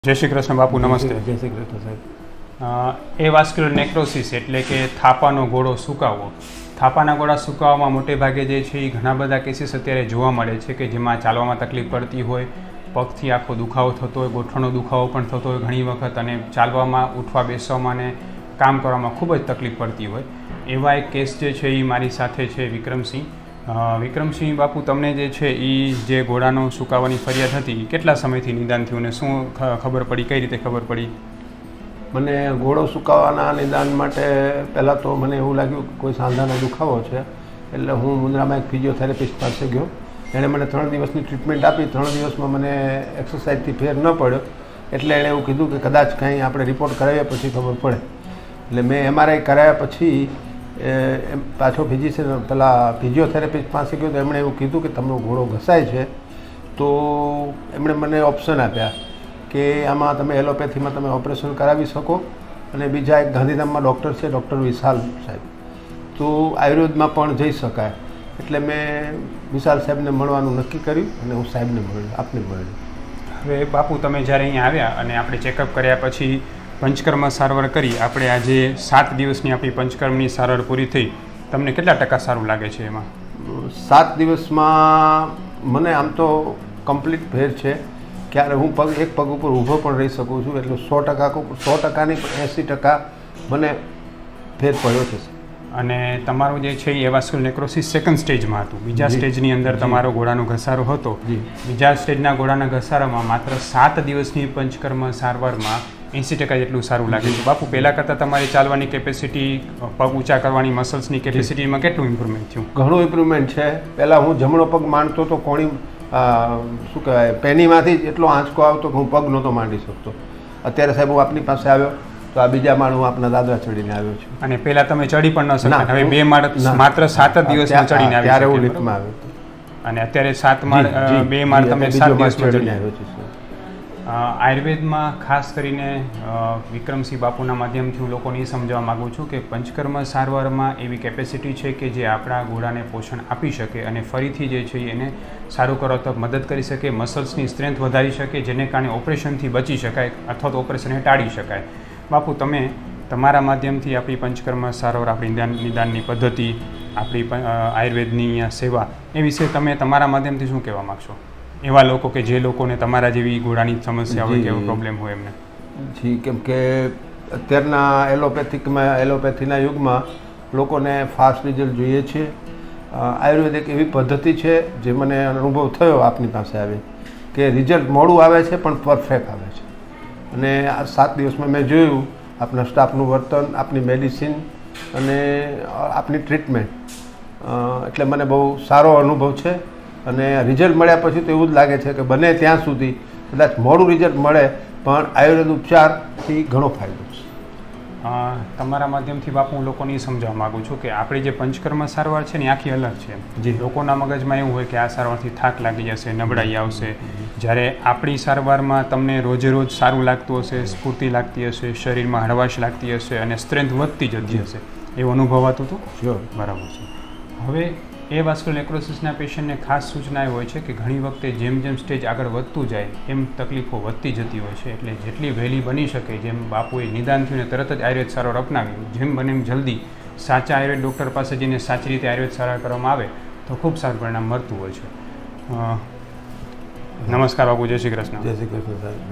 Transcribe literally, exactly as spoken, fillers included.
જય શ્રી કૃષ્ણ બાપુ, નમસ્તે. જય શ્રી કૃષ્ણ સાહેબ. એવાસ્ક્યુલર નેક્રોસિસ એટલે કે થાપાનો ગોળો સુકાવવો. થાપાના ગોળા સુકાવવામાં મોટે ભાગે જે છે એ ઘણા બધા કેસીસ અત્યારે જોવા મળે છે કે જેમાં ચાલવામાં તકલીફ પડતી હોય, પગથી આખો દુખાવો થતો હોય, ગોઠણનો દુખાવો પણ થતો હોય ઘણી વખત, અને ચાલવામાં, ઉઠવા બેસવામાં અને કામ કરવામાં ખૂબ જ તકલીફ પડતી હોય. એવા એક કેસ જે છે એ મારી સાથે છે વિક્રમસિંહ. વિક્રમસિંહ બાપુ, તમને જે છે એ જે ઘોડાનો સુકાવાની ફરિયાદ હતી, કેટલા સમયથી નિદાન થયું અને શું ખબર પડી, કઈ રીતે ખબર પડી? મને ઘોડો સુકાવાના નિદાન માટે પહેલાં તો મને એવું લાગ્યું કે કોઈ સાંધાનો દુખાવો છે, એટલે હું મુન્દ્રામાં એક ફિઝિયોથેરાપિસ્ટ પાસે ગયો. એણે મને ત્રણ દિવસની ટ્રીટમેન્ટ આપી. ત્રણ દિવસમાં મને એક્સરસાઇઝથી ફેર ન પડ્યો, એટલે એણે એવું કીધું કે કદાચ કંઈ આપણે રિપોર્ટ કરાવ્યા પછી ખબર પડે. એટલે મેં એમઆરઆઈ કરાવ્યા પછી એમ પાછો ફિઝિશિયન પેલા ફિઝિયોથેરાપિસ્ટ પાસે ગયો તો એમણે એવું કીધું કે તમારો ઘોડો ઘસાય છે. તો એમણે મને ઓપ્શન આપ્યા કે આમાં તમે એલોપેથીમાં તમે ઓપરેશન કરાવી શકો, અને બીજા એક ગાંધીધામમાં ડૉક્ટર છે, ડૉક્ટર વિશાલ સાહેબ, તો આયુર્વેદમાં પણ જઈ શકાય. એટલે મેં વિશાલ સાહેબને મળવાનું નક્કી કર્યું અને હું સાહેબને મળ્યો, આપને મળ્યો. હવે બાપુ, તમે જ્યારે અહીંયા આવ્યા અને આપણે ચેકઅપ કર્યા પછી પંચકર્મ સારવાર કરી, આપણે આજે સાત દિવસની આપણી પંચકર્મની સારવાર પૂરી થઈ, તમને કેટલા ટકા સારું લાગે છે એમાં? સાત દિવસમાં મને આમ તો કમ્પ્લીટ ફેર છે. ક્યારે હું પગ એક પગ ઉપર ઊભો પણ રહી શકું છું, એટલે સો ટકા સો ટકાની એંસી ટકા મને ફેર પડ્યો છે. અને તમારું જે છે એ એવાસ્ક્યુલર નેક્રોસિસ સેકન્ડ સ્ટેજમાં હતું. બીજા સ્ટેજની અંદર તમારો ઘોડાનો ઘસારો હતો. બીજા સ્ટેજના ઘોડાના ઘસારામાં માત્ર સાત દિવસની પંચકર્મ સારવારમાં એંસી ટકા જેટલું સારું લાગે છે. બાપુ, પહેલાં કરતાં તમારી ચાલવાની કેપેસિટી, પગ ઊંચા કરવાની મસલ્સની કેપેસિટીમાં કેટલું ઇમ્પ્રુવમેન્ટ થયું? ઘણું ઇમ્પ્રુવમેન્ટ છે. પહેલાં હું જમણો પગ માંડતો તો કોણી શું કહેવાય પેનીમાંથી જ એટલો આંચકો આવતો કે હું પગ નહોતો માંડી શકતો. અત્યારે સાહેબ હું આપની પાસે આવ્યો તો આ બીજા માળ હું આપના દાદરા ચડીને આવ્યો છું. અને પહેલાં તમે ચડી પણ ન શકતા, હવે બે માળ માત્ર સાત જ દિવસમાં ચડીને આવ્યા. ત્યારે હું લિફ્ટમાં આવ્યો હતો, અને અત્યારે સાત માળ બે માળ તમે સાત દિવસમાં ચડીને આવ્યો છું. આયુર્વેદમાં ખાસ કરીને વિક્રમસિંહ બાપુના માધ્યમથી હું લોકોને એ સમજાવવા માગું છું કે પંચકર્મ સારવારમાં એવી કેપેસિટી છે કે જે આપણા ઘોડાને પોષણ આપી શકે અને ફરીથી જે છે એને સારું કરવા તરફ મદદ કરી શકે, મસલ્સની સ્ટ્રેન્થ વધારી શકે, જેને કારણે ઓપરેશનથી બચી શકાય અથવા તો ઓપરેશનને ટાળી શકાય. બાપુ, તમે તમારા માધ્યમથી આપણી પંચકર્મ સારવાર, આપણી નિદાન નિદાનની પદ્ધતિ, આપણી આયુર્વેદની સેવા, એ વિશે તમે તમારા માધ્યમથી શું કહેવા માગશો એવા લોકો કે જે લોકોને તમારા જેવી ઘોડાની સમસ્યા હોય કે એવો પ્રોબ્લેમ હોય એમને? જી, કેમ કે અત્યારના એલોપેથિકમાં એલોપેથીના યુગમાં લોકોને ફાસ્ટ રિઝલ્ટ જોઈએ છે. આયુર્વેદ એક એવી પદ્ધતિ છે જે મને અનુભવ થયો આપની પાસે આવી કે રિઝલ્ટ મોડું આવે છે પણ પરફેક્ટ આવે છે. અને આ સાત દિવસમાં મેં જોયું આપના સ્ટાફનું વર્તન, આપની મેડિસિન અને આપની ટ્રીટમેન્ટ, એટલે મને બહુ સારો અનુભવ છે. અને રિઝલ્ટ મળ્યા પછી તો એવું જ લાગે છે કે બને ત્યાં સુધી કદાચ મોડું રિઝલ્ટ મળે પણ આયુર્વેદ ઉપચારથી ઘણો ફાયદો છે. તમારા માધ્યમથી બાપુ હું લોકોને એ સમજાવવા માગું છું કે આપણી જે પંચકર્મ સારવાર છે ને આખી અલગ છે. જે લોકોના મગજમાં એવું હોય કે આ સારવારથી થાક લાગી જશે, નબળાઈ આવશે, જ્યારે આપણી સારવારમાં તમને રોજે રોજ સારું લાગતું હશે, સ્ફૂર્તિ લાગતી હશે, શરીરમાં હળવાશ લાગતી હશે અને સ્ટ્રેન્થ વધતી જતી હશે. એવું અનુભવાતું હતું? શ્યોર. બરાબર છે. હવે એવાસ્ક્યુલર નેક્રોસિસના પેશન્ટને ખાસ સૂચના એ હોય છે કે ઘણી વખતે જેમ જેમ સ્ટેજ આગળ વધતું જાય એમ તકલીફો વધતી જતી હોય છે. એટલે જેટલી વહેલી બની શકે, જેમ બાપુએ નિદાન થયું ને તરત જ આયુર્વેદ સારવાર અપનાવી, જેમ બને એમ જલ્દી સાચા આયુર્વેદ ડૉક્ટર પાસે જઈને સાચી રીતે આયુર્વેદ સારવાર કરવામાં આવે તો ખૂબ સારું પરિણામ મળતું હોય છે. નમસ્કાર બાપુ, જય શ્રી કૃષ્ણ. જય શ્રી કૃષ્ણ સાહેબ.